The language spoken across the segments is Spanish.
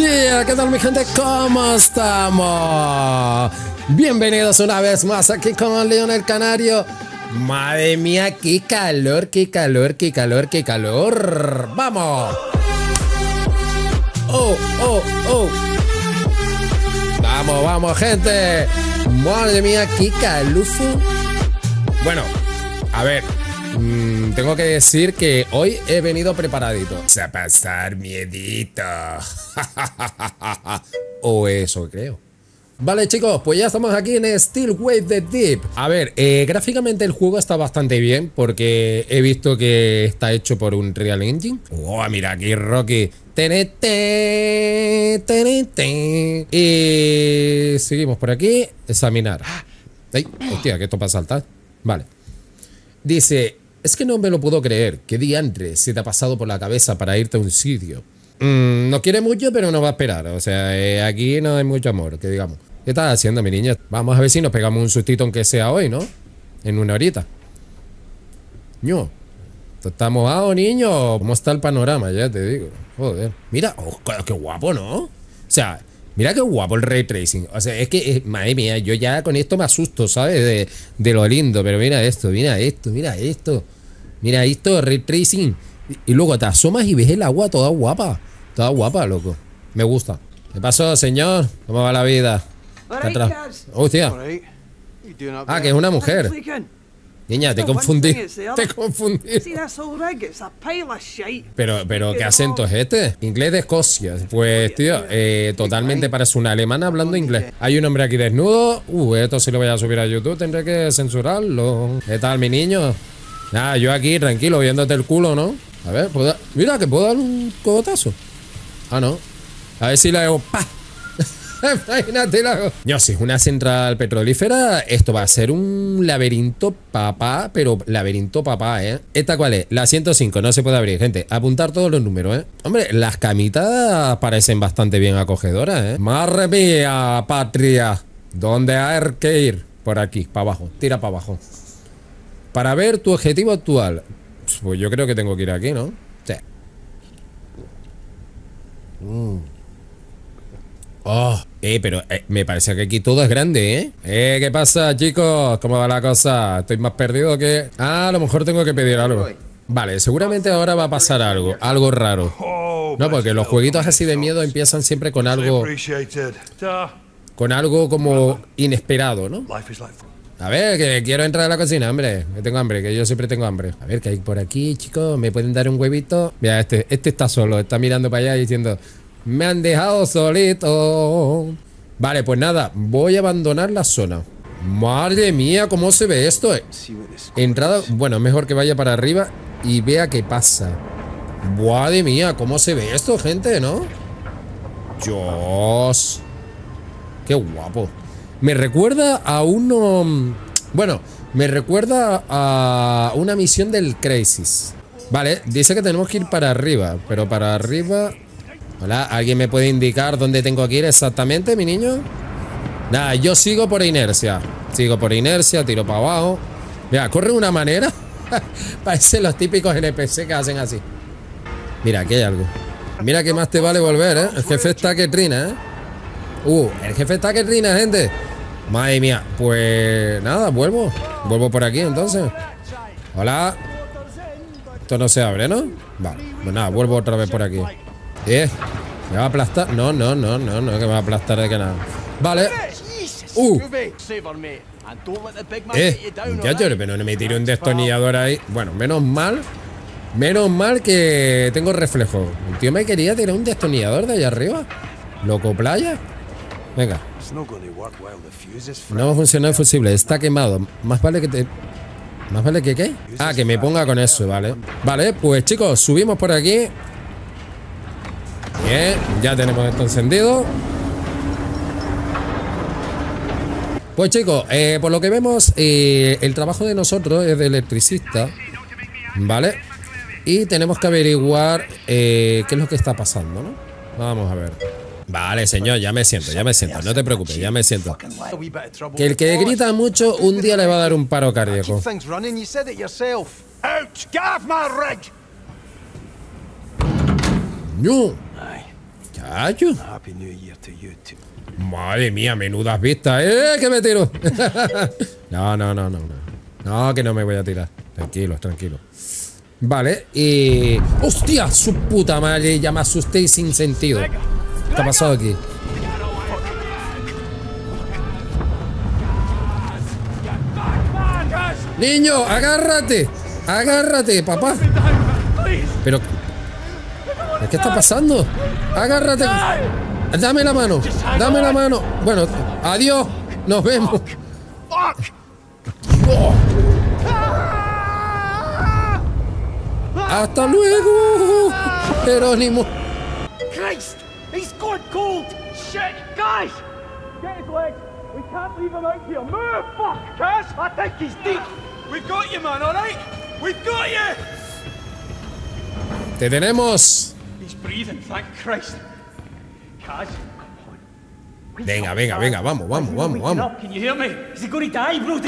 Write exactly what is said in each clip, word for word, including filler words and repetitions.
Yeah, ¿qué tal mi gente? ¿Cómo estamos? Bienvenidos una vez más aquí con León el Canario. Madre mía, qué calor, qué calor, qué calor, qué calor. ¡Vamos! ¡Oh, oh, oh! ¡Vamos, vamos, gente! Madre mía, qué calufo. Bueno, a ver, mmm, tengo que decir que hoy he venido preparadito. O sea, pasar miedito. O eso creo. Vale, chicos, pues ya estamos aquí en Steel Wave the Deep. A ver, eh, gráficamente el juego está bastante bien porque he visto que está hecho por un Real Engine. Oh, mira aquí, Rocky. Tenete, tenete. Y seguimos por aquí. Examinar. Ay, hostia, que esto para saltar. Vale. Dice, es que no me lo puedo creer. ¿Qué diantre se te ha pasado por la cabeza para irte a un sitio? Mm, no quiere mucho, pero no va a esperar. O sea, eh, aquí no hay mucho amor, que digamos. ¿Qué estás haciendo, mi niña? Vamos a ver si nos pegamos un sustito, aunque sea hoy, ¿no? En una horita. Ño. ¿Está mojado, niño? ¿Cómo está el panorama? Ya te digo. Joder. Mira, oh, qué guapo, ¿no? O sea, mira qué guapo el ray tracing. O sea, es que, eh, madre mía, yo ya con esto me asusto, ¿sabes? De, de lo lindo. Pero mira esto, mira esto, mira esto. Mira esto, ray tracing. Y, y luego te asomas y ves el agua toda guapa. Toda guapa, loco. Me gusta. ¿Qué pasó, señor? ¿Cómo va la vida? Atrás. Hostia. Ah, que es una mujer. Niña, te confundí. Te confundí. Pero, pero, ¿qué acento es este? Inglés de Escocia. Pues, tío, eh, totalmente parece una alemana hablando inglés. Hay un hombre aquí desnudo. Uh, esto si lo voy a subir a YouTube tendré que censurarlo. ¿Qué tal, mi niño? Nada, yo aquí tranquilo viéndote el culo, ¿no? A ver, ¿puedo? Mira, que puedo dar un cogotazo. Ah, no. A ver si la hago. ¡Pah! Imagínate la hago. Yo, si es una central petrolífera, esto va a ser un laberinto papá, pero laberinto papá, ¿eh? ¿Esta cuál es? La ciento cinco, no se puede abrir, gente. Apuntar todos los números, ¿eh? Hombre, las camitas parecen bastante bien acogedoras, ¿eh? Madre mía, patria. ¿Dónde hay que ir? Por aquí, para abajo. Tira para abajo. Para ver tu objetivo actual. Pues yo creo que tengo que ir aquí, ¿no? Sí. Mm. Oh, eh, pero eh, me parece que aquí todo es grande, ¿eh? Eh, ¿qué pasa, chicos? ¿Cómo va la cosa? Estoy más perdido que... Ah, a lo mejor tengo que pedir algo. Vale, seguramente ahora va a pasar algo. Algo raro. No, porque los jueguitos así de miedo empiezan siempre con algo... Con algo como inesperado, ¿no? A ver, que quiero entrar a la cocina, hombre. Que tengo hambre, que yo siempre tengo hambre. A ver, ¿qué hay por aquí, chicos? ¿Me pueden dar un huevito? Mira, este, este está solo, está mirando para allá y diciendo... Me han dejado solito. Vale, pues nada, voy a abandonar la zona. Madre mía, ¿cómo se ve esto? Entrada, bueno, mejor que vaya para arriba y vea qué pasa. Madre mía, ¿cómo se ve esto, gente, no? Dios. Qué guapo. Me recuerda a uno... Bueno, me recuerda a una misión del Crysis. Vale, dice que tenemos que ir para arriba. Pero para arriba... Hola, ¿alguien me puede indicar dónde tengo que ir exactamente, mi niño? Nada, yo sigo por inercia. Sigo por inercia, tiro para abajo. Mira, corre de una manera. Parecen los típicos N P C que hacen así. Mira, aquí hay algo. Mira que más te vale volver, ¿eh? El jefe está que trina, ¿eh? Uh, el jefe está que trina, gente. Madre mía, pues nada, vuelvo. Vuelvo por aquí, entonces. Hola. Esto no se abre, ¿no? Vale, pues nada, vuelvo otra vez por aquí. Eh, ¿me va a aplastar? No, no, no, no, no, que me va a aplastar de que nada. Vale. Uh. Eh, muchachos, pero no me tire un destornillador ahí. Bueno, menos mal. Menos mal que tengo reflejo. El tío me quería tirar un destornillador de allá arriba. Loco playa. Venga. No va a funcionar el fusible, está quemado. Más vale que te... ¿Más vale que qué? Ah, que me ponga con eso, vale. Vale, pues chicos, subimos por aquí. Bien, ya tenemos esto encendido. Pues chicos, eh, por lo que vemos, eh, el trabajo de nosotros es de electricista, ¿vale? Y tenemos que averiguar eh, qué es lo que está pasando, ¿no? Vamos a ver. Vale, señor, ya me siento, ya me siento. No te preocupes, ya me siento. Que el que grita mucho un día le va a dar un paro cardíaco. ¡No! Chacho. Madre mía, menudas vistas. ¡Eh, que me tiro! No, no, no, no, no. No, que no me voy a tirar. Tranquilos, tranquilos. Vale, y... ¡Hostia! Su puta madre, ya me asusté y sin sentido. ¿Qué ha pasado aquí? Niño, agárrate. Agárrate, papá. Pero... ¿qué está pasando? Agárrate. Dame la mano. Dame la mano. Bueno, adiós. Nos vemos. Oh. Hasta luego, Jerónimo. Christ, he's gone cold. Shit, guys, get his legs. We can't leave him out here. Move, fuck, Cass. I think he's deep. We've got you, man. All right, we've got you. Te tenemos. He's breathing, thank Christ. Cass, venga, venga, venga, vamos, vamos, vamos, vamos. Can you hear me? Is he going to die, Brody?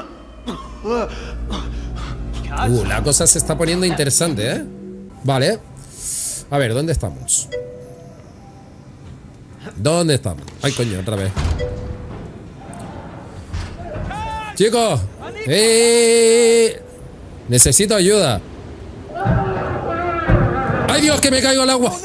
Uh, la cosa se está poniendo interesante, ¿eh? Vale. A ver, ¿dónde estamos? ¿Dónde estamos? Ay, coño, otra vez. Chicos. ¡Eh! Necesito ayuda. ¡Ay, Dios, que me caigo al agua!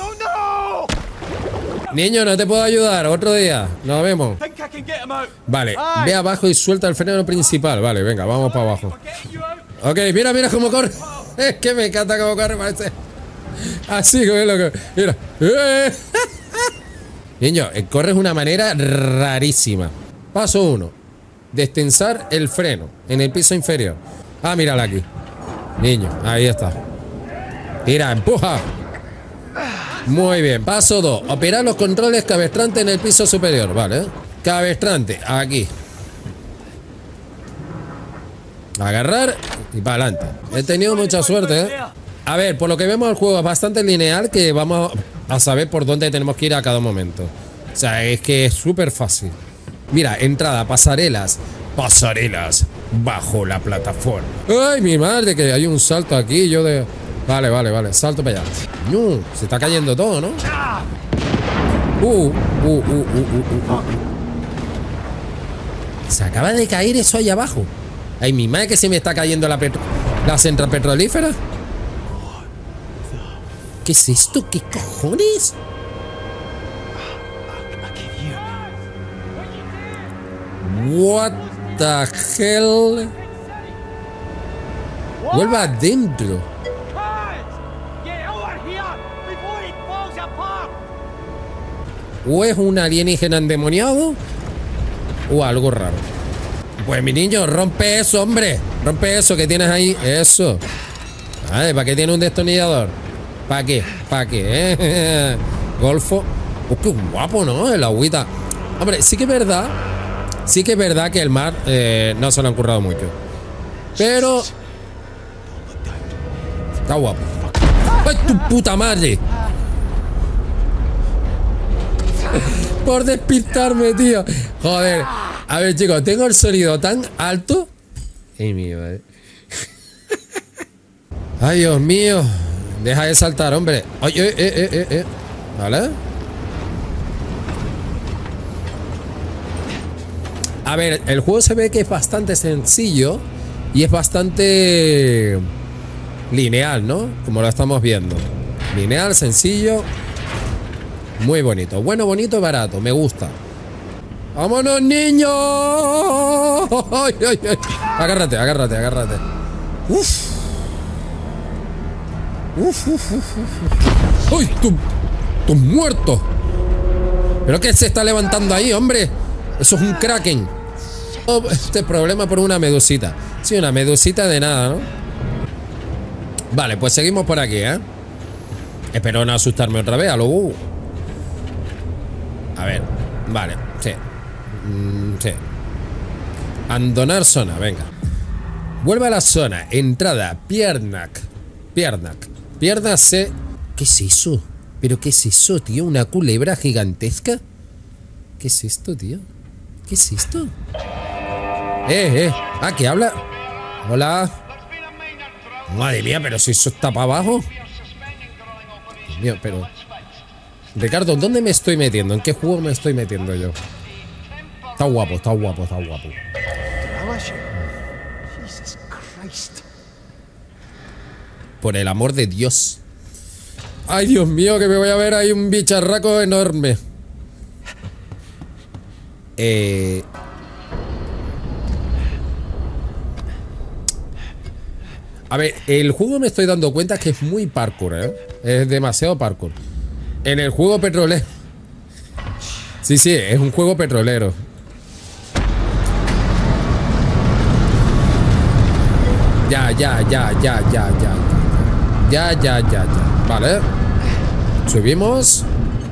Niño, no te puedo ayudar. Otro día. Nos vemos. Vale, ve abajo y suelta el freno principal. Vale, venga, vamos para abajo. Ok, mira, mira cómo corre. Es que me encanta cómo corre, parece. Así como es lo que... Mira. Niño, corres de una manera rarísima. Paso uno. Destensar el freno en el piso inferior. Ah, mírala aquí. Niño, ahí está. Mira, empuja. Muy bien. Paso dos. Operar los controles cabestrantes en el piso superior. Vale. Cabestrante. Aquí. Agarrar y para adelante. He tenido mucha suerte, ¿eh? A ver, por lo que vemos el juego es bastante lineal, que vamos a saber por dónde tenemos que ir a cada momento. O sea, es que es súper fácil. Mira, entrada, pasarelas. Pasarelas bajo la plataforma. Ay, mi madre, que hay un salto aquí. Yo de... Vale, vale, vale. Salto para allá. No, se está cayendo todo, ¿no? Uh, uh, uh, uh, uh, uh, uh. Se acaba de caer eso ahí abajo. Ay, mi madre, que se me está cayendo la, petro la central petrolífera. ¿Qué es esto? ¿Qué cojones? What the hell? Vuelve adentro. O es un alienígena endemoniado o algo raro. Pues mi niño, rompe eso, hombre. Rompe eso que tienes ahí. Eso. Ay, ¿para qué tiene un destornillador? ¿Para qué? ¿Para qué? ¿Eh? Golfo. Oh, qué guapo, ¿no? El agüita. Hombre, sí que es verdad. Sí que es verdad que el mar eh, no se lo han currado mucho. Pero... está guapo. ¡Ay, tu puta madre! Por despistarme, tío. Joder. A ver, chicos, tengo el sonido tan alto. Ay, mío, madre. Ay, Dios mío. Deja de saltar, hombre. Ay, eh, eh, eh, eh. ¿Vale? A ver, el juego se ve que es bastante sencillo y es bastante lineal, ¿no? Como lo estamos viendo. Lineal, sencillo. Muy bonito. Bueno, bonito, barato. Me gusta. ¡Vámonos, niños! ¡Ay, ay, ay! Agárrate, agárrate, agárrate. ¡Uf! ¡Uf, uf, uf, uf! ¡Uy, tú! ¡Tú muerto! ¿Pero qué se está levantando ahí, hombre? Eso es un kraken. Oh, este problema por una medusita. Sí, una medusita de nada, ¿no? Vale, pues seguimos por aquí, ¿eh? Espero no asustarme otra vez a lo... Uh. A ver, vale, sí. Mm, sí. Abandonar zona, venga. Vuelve a la zona. Entrada, Piernak. Piernak. Pierna C. ¿Qué es eso? ¿Pero qué es eso, tío? ¿Una culebra gigantesca? ¿Qué es esto, tío? ¿Qué es esto? Eh, eh. Ah, ¿qué habla? Hola. Madre mía, pero si eso está para abajo. Dios mío, pero... Ricardo, ¿dónde me estoy metiendo? ¿En qué juego me estoy metiendo yo? Está guapo, está guapo, está guapo. Por el amor de Dios. Ay, Dios mío, que me voy a ver ahí un bicharraco enorme. Eh... A ver, el juego me estoy dando cuenta que es muy parkour, ¿eh? Es demasiado parkour. En el juego petrolero. Sí, sí, es un juego petrolero. Ya, ya, ya, ya, ya, ya. Ya, ya, ya, ya. Vale. Subimos.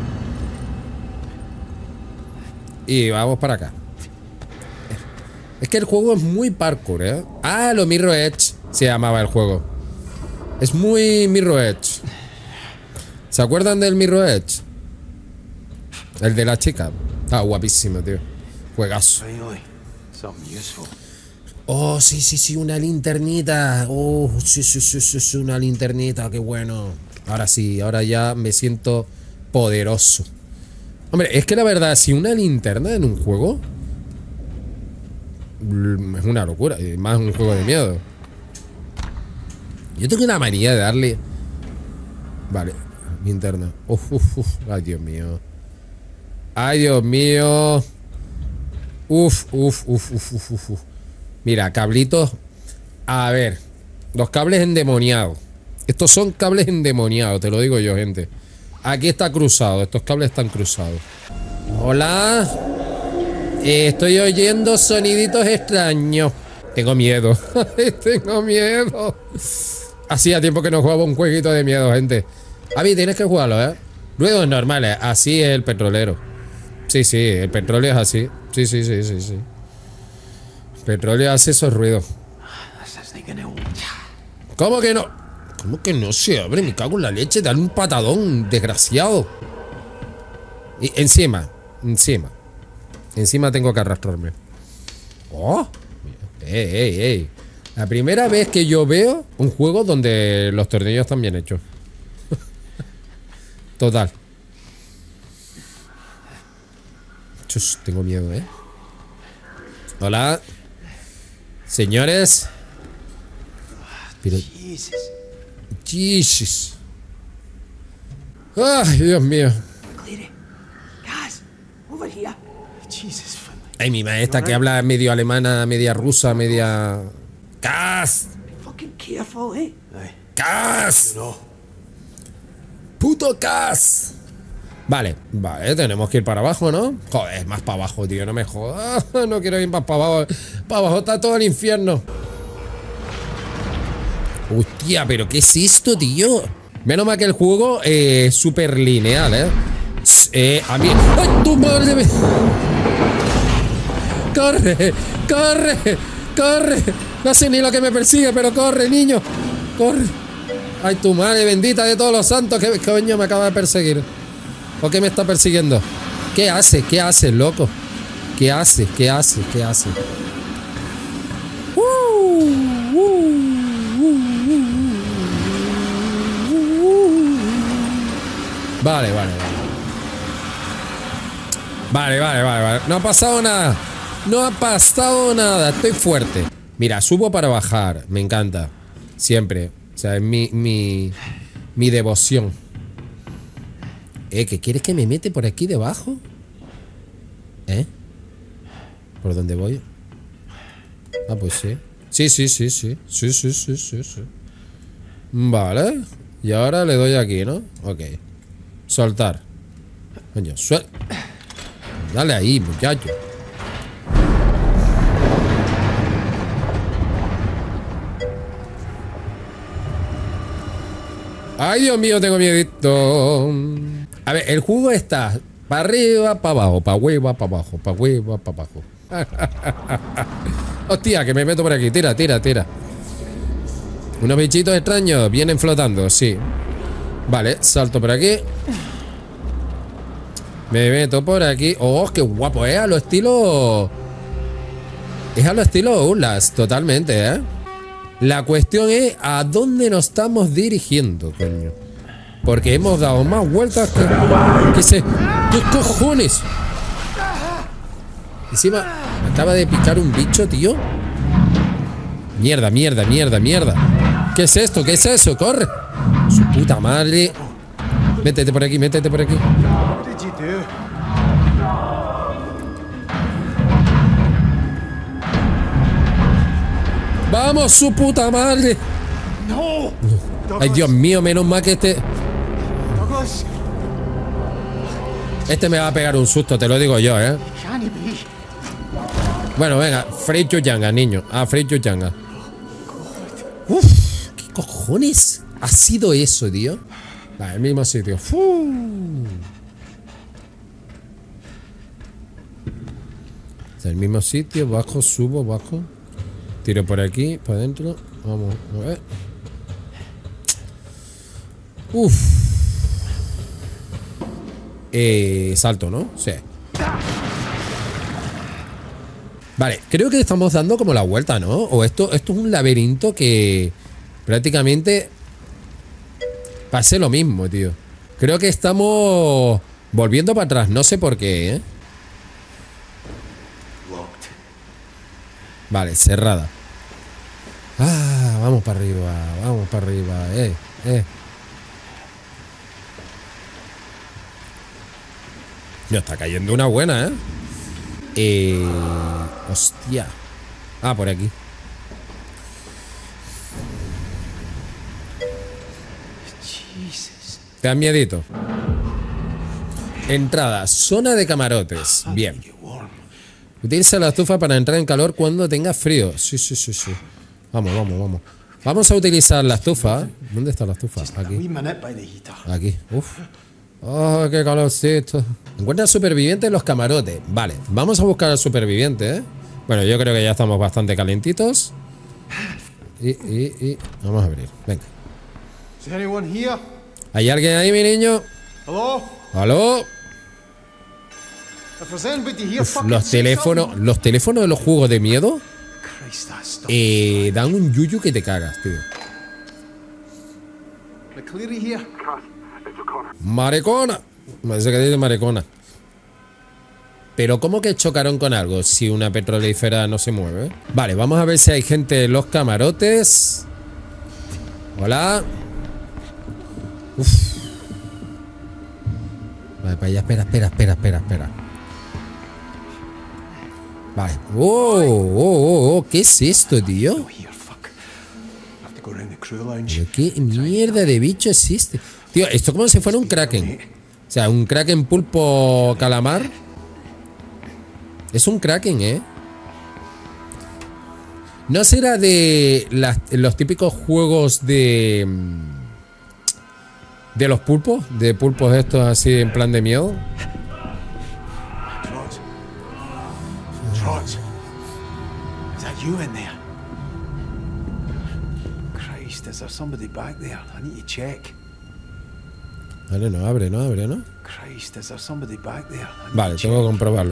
Y vamos para acá. Es que el juego es muy parkour, ¿eh? Ah, lo Mirror Edge se llamaba el juego. Es muy Mirror Edge. ¿Se acuerdan del Mirror Edge? El de la chica. Ah, guapísimo, tío. Juegazo. Oh, sí, sí, sí, una linternita. Oh, sí, sí, sí, sí, sí, una linternita, qué bueno. Ahora sí, ahora ya me siento poderoso. Hombre, es que la verdad, si una linterna en un juego es una locura, y más un juego de miedo. Yo tengo una manía de darle. Vale, linterna. Uf, uf, uf. Ay, Dios mío. Ay, Dios mío. Uf, uf, uf, uf, uf, uf, uf. Mira, cablitos. A ver, los cables endemoniados. Estos son cables endemoniados, te lo digo yo, gente. Aquí está cruzado, estos cables están cruzados. Hola. Eh, estoy oyendo soniditos extraños. Tengo miedo. Tengo miedo. Hacía tiempo que no jugaba un jueguito de miedo, gente. Avi, tienes que jugarlo, ¿eh? Ruidos normales, así es el petrolero. Sí, sí, el petróleo es así. Sí, sí, sí, sí, sí. El petróleo hace esos ruidos. ¿Cómo que no? ¿Cómo que no se abre? Me cago en la leche. Dale un patadón, desgraciado. Y encima, encima. Encima tengo que arrastrarme. Oh. Ey, ey, ey. La primera vez que yo veo un juego donde los tornillos están bien hechos. Total. Chus, tengo miedo, ¿eh? Hola. Señores. Pero... Jesus. Ay, Dios mío. Ay, mi maestra que habla medio alemana, media rusa, media... ¡Cas! ¡Cas! ¡Puto Cas! Vale, vale, tenemos que ir para abajo, ¿no? Joder, más para abajo, tío, no me jodas. No quiero ir más para abajo. Para abajo está todo el infierno. Hostia, pero ¿qué es esto, tío? Menos mal que el juego es súper lineal, ¿eh? Eh, a mí... ¡Ay, tu madre! Me... ¡Corre! ¡Corre! ¡Corre! No sé ni lo que me persigue, pero corre, niño. ¡Corre! ¡Ay, tu madre bendita de todos los santos! ¿Qué coño me acaba de perseguir? ¿O qué me está persiguiendo? ¿Qué hace? ¿Qué hace, loco? ¿Qué hace? ¿Qué hace? ¿Qué hace? Uh, uh, uh, uh. Vale, vale, vale. Vale, vale, vale, vale. No ha pasado nada. No ha pasado nada. Estoy fuerte. Mira, subo para bajar. Me encanta. Siempre. O sea, es mi, mi, mi devoción. Eh, ¿qué quieres que me mete por aquí debajo? ¿Eh? ¿Por dónde voy? Ah, pues sí. Sí, sí, sí, sí. Sí, sí, sí, sí, sí. Vale. Y ahora le doy aquí, ¿no? Ok. Soltar. Coño, suel... Dale ahí, muchacho. Ay, Dios mío, tengo miedito. A ver, el juego está para arriba, para abajo, para arriba, para abajo, para arriba, para abajo. Hostia, que me meto por aquí. Tira, tira, tira. Unos bichitos extraños vienen flotando, sí. Vale, salto por aquí. Me meto por aquí. Oh, qué guapo, ¿eh? A lo estilo... Es a lo estilo Outlast, totalmente, ¿eh? La cuestión es a dónde nos estamos dirigiendo, coño. Porque hemos dado más vueltas que... ¿Qué se... ¿Qué cojones? Encima me acaba de picar un bicho, tío. Mierda, mierda, mierda, mierda. ¿Qué es esto? ¿Qué es eso? ¡Corre! Su puta madre. Métete por aquí, métete por aquí. ¡Vamos, su puta madre! No. Ay, Dios mío, menos mal que este... Douglas. Este me va a pegar un susto, te lo digo yo, ¿eh? Can he be? Bueno, venga, Frey Chuyanga, niño. Ah, Frey Chuyanga. Uf, ¿qué cojones ha sido eso, tío? Vale, el mismo sitio. Uf. Es el mismo sitio, bajo, subo, bajo. Tiro por aquí, para adentro. Vamos, a ver. Uf. Eh, salto, ¿no? Sí. Vale, creo que estamos dando como la vuelta, ¿no? O esto, esto es un laberinto que prácticamente pase lo mismo, tío. Creo que estamos volviendo para atrás, no sé por qué, ¿eh? Vale, cerrada. Ah, vamos para arriba, vamos para arriba, eh, eh. No, está cayendo una buena, ¿eh? Eh... Hostia. Ah, por aquí. ¿Te dan miedito? Entrada, zona de camarotes. Bien. Utiliza la estufa para entrar en calor cuando tenga frío. Sí, sí, sí, sí. Vamos, vamos, vamos. Vamos a utilizar la estufa. ¿Dónde está la estufa? Aquí. Aquí. Uf. Oh, qué calorcito. Encuentra supervivientes en los camarotes. Vale, vamos a buscar al superviviente, ¿eh? Bueno, yo creo que ya estamos bastante calentitos. Y, y, y... Vamos a abrir, venga. ¿Hay alguien ahí, mi niño? ¿Aló? Uf, los teléfonos, los teléfonos de los juegos de miedo eh, dan un yuyu que te cagas, tío. Marecona. Me dice que dice marecona. Pero ¿cómo que chocaron con algo si una petrolífera no se mueve? Vale, vamos a ver si hay gente en los camarotes. Hola. Uf. Vale, para allá, espera, espera, espera, espera, espera. Vale. Oh, oh, oh, oh. ¿Qué es esto, tío? ¿Qué mierda de bicho existe? Tío, esto como si fuera un kraken. O sea, un kraken pulpo calamar. Es un kraken, ¿eh? ¿No será de las, los típicos juegos de... de los pulpos? De pulpos estos así en plan de miedo. Vale, no abre, no abre, ¿no? Vale, tengo que comprobarlo.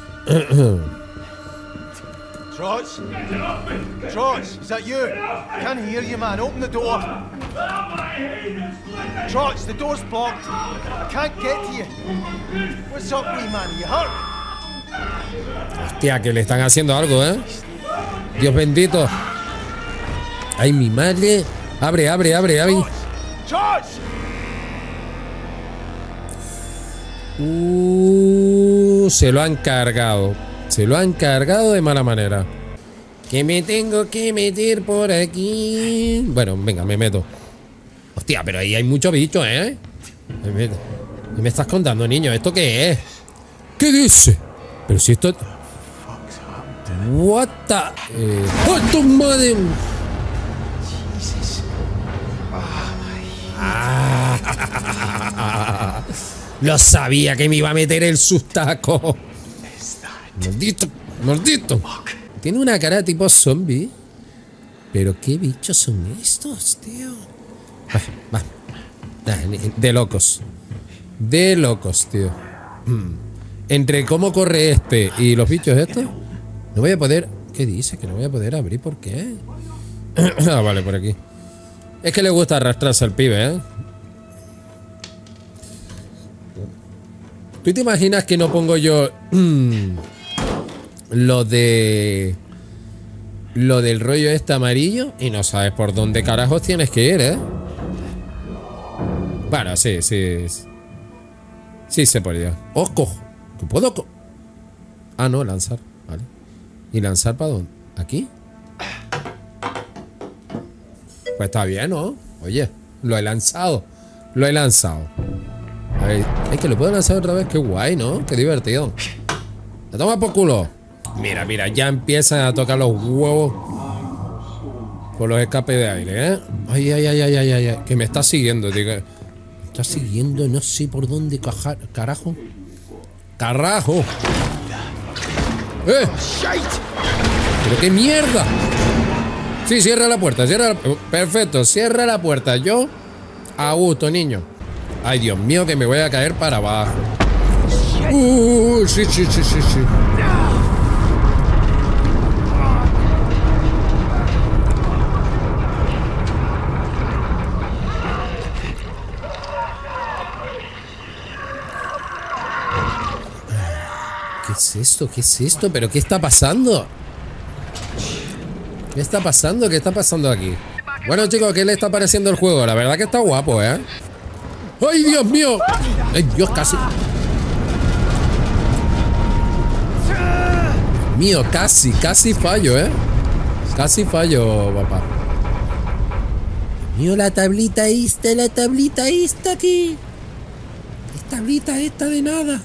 Trots? Trots, is that you? I can't hear you, man. Open the door. Trots, the door's blocked. I can't get to you. What's up, wee man? Are you hurt? Hostia, que le están haciendo algo, ¿eh? Dios bendito. Ay, mi madre. Abre, abre, abre, abre. Trots! Uh, se lo han cargado. Se lo han cargado de mala manera. Que me tengo que meter por aquí. Bueno, venga, me meto. Hostia, pero ahí hay mucho bicho, ¿eh? ¿Qué me estás contando, niño? ¿Esto qué es? ¿Qué dice? Pero si esto... What the... Eh... ¡Oh, tu madre! Ah, lo sabía que me iba a meter el sustaco. Maldito, maldito. Tiene una cara tipo zombie. Pero qué bichos son estos, tío. Va, va. De locos. De locos, tío. Entre cómo corre este y los bichos estos, no voy a poder... ¿Qué dice? Que no voy a poder abrir. ¿Por qué? Ah, vale, por aquí. Es que le gusta arrastrarse al pibe, ¿eh? ¿Tú te imaginas que no pongo yo mmm, lo de... Lo del rollo este amarillo y no sabes por dónde carajos tienes que ir, ¿eh? Bueno, sí, sí. Sí se podría. ¡Oh, cojo! ¿Qué puedo co Ah, no, lanzar. Vale. ¿Y lanzar para dónde? ¿Aquí? Pues está bien, ¿no? Oye, lo he lanzado. Lo he lanzado. A ver, es que lo puedo lanzar otra vez. Qué guay, ¿no? Qué divertido. ¡La toma por culo! Mira, mira, ya empiezan a tocar los huevos por los escapes de aire, ¿eh? Ay, ay, ay, ay, ay, ay, ay. Que me está siguiendo, tío. Me está siguiendo, no sé por dónde cajar, carajo. ¡Carajo! ¡Eh! ¡Pero qué mierda! Sí, cierra la puerta, cierra la... Perfecto, cierra la puerta. Yo, a gusto, niño. Ay, Dios mío, que me voy a caer para abajo. Uh, sí, sí, sí, sí, sí. ¿Qué es esto? ¿Qué es esto? ¿Pero qué está pasando? ¿Qué está pasando? ¿Qué está pasando aquí? Bueno, chicos, ¿qué le está pareciendo el juego? La verdad que está guapo, ¿eh? ¡Ay, Dios mío! ¡Ay, Dios, casi! Dios mío, casi, casi fallo, ¿eh? Casi fallo, papá. Dios mío, la tablita esta, la tablita esta aquí. La tablita esta de nada.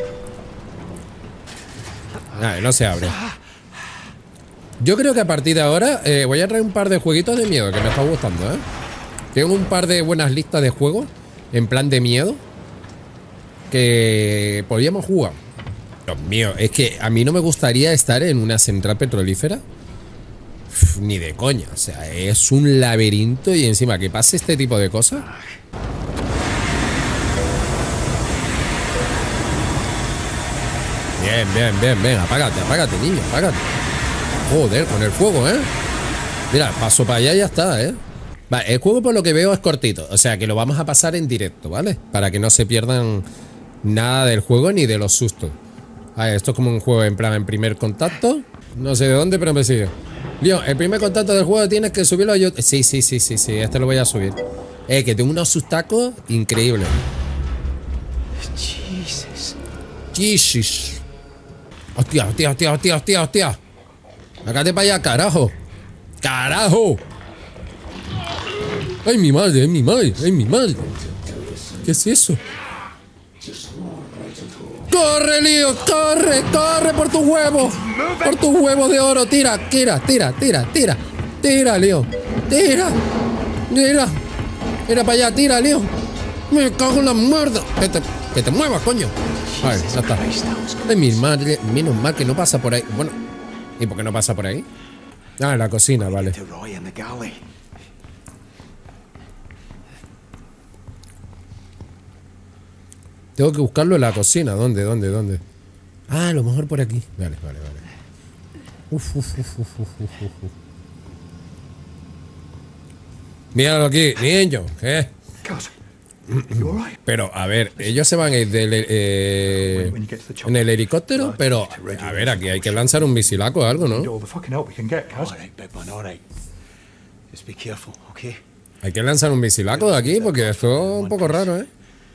Ay, no se abre. Yo creo que a partir de ahora eh, voy a traer un par de jueguitos de miedo que me está gustando, ¿eh? Tengo un par de buenas listas de juegos en plan de miedo que podríamos jugar. Dios mío, es que a mí no me gustaría estar en una central petrolífera. Uf, ni de coña. O sea, es un laberinto y encima que pase este tipo de cosas. Bien, bien, bien, bien. Apágate, apágate, niño, apágate. Joder, con el fuego, ¿eh? Mira, paso para allá y ya está, ¿eh? Vale, el juego por lo que veo es cortito. O sea, que lo vamos a pasar en directo, ¿vale? Para que no se pierdan nada del juego ni de los sustos. A ver, esto es como un juego en plan en primer contacto. No sé de dónde, pero me sigue. Leon, el primer contacto del juego tienes que subirlo a YouTube. Sí, sí, sí, sí, sí, este lo voy a subir. Eh, que tengo unos sustacos increíbles. Jesus. Jesus. Hostia, hostia, hostia, hostia, hostia, hostia. Sácate para allá, carajo. ¡Carajo! ¡Ay, mi madre! ¡Ay, mi madre! ¡Ay, mi madre! ¿Qué es eso? ¡Corre, Lío! ¡Corre! ¡Corre por tus huevos! ¡Por tus huevos de oro! ¡Tira! ¡Tira! ¡Tira! ¡Tira! ¡Tira! ¡Tira, Lío! ¡Tira! ¡Tira! ¡Tira para allá! ¡Tira, Lío! ¡Me cago en la mierda! ¡Que te, que te muevas, coño! A ver, ya está. ¡Ay, mi madre! Menos mal que no pasa por ahí. Bueno, ¿y por qué no pasa por ahí? Ah, la cocina, vale. Tengo que buscarlo en la cocina. ¿Dónde? ¿Dónde? ¿Dónde? Ah, a lo mejor por aquí. Vale, vale, vale. Uf, uf, uf, uf, uf, uf. Míralo aquí, niño. ¿Qué? Pero, a ver, ellos se van a ir del, eh, en el helicóptero, pero, a ver, aquí hay que lanzar un misilaco o algo, ¿no? Hay que lanzar un misilaco de aquí, porque esto es un poco raro, ¿eh?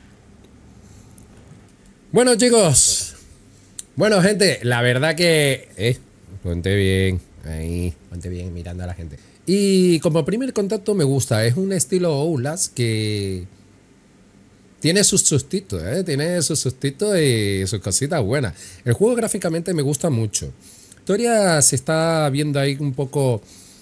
Bueno, chicos. Bueno, gente, la verdad que... Eh, ponte bien. Ahí, ponte bien mirando a la gente. Y como primer contacto me gusta. Es un estilo Outlast que... Tiene sus sustitos, ¿eh? Tiene sus sustitos y sus cositas buenas. El juego gráficamente me gusta mucho. La historia se está viendo ahí un poco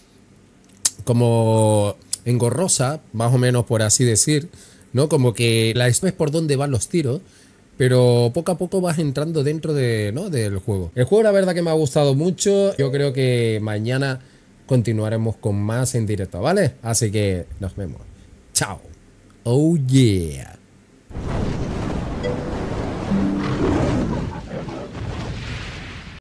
como engorrosa, más o menos por así decir, ¿no? Como que la historia es por dónde van los tiros, pero poco a poco vas entrando dentro de, ¿no? del juego. El juego la verdad que me ha gustado mucho. Yo creo que mañana continuaremos con más en directo, ¿vale? Así que nos vemos. Chao. Oh yeah.